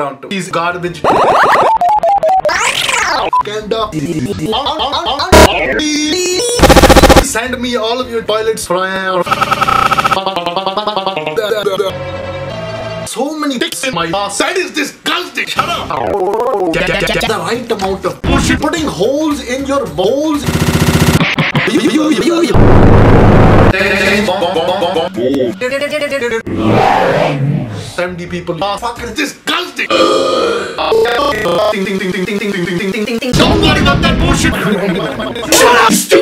Toronto. He's garbage. Send me all of your toilets. So many dicks in my ass. That is disgusting. Shut up. Get the right amount of bullshit. Putting holes in your bowls. 70 people. Fucking disgusting. Don't worry about that bullshit. Shut up.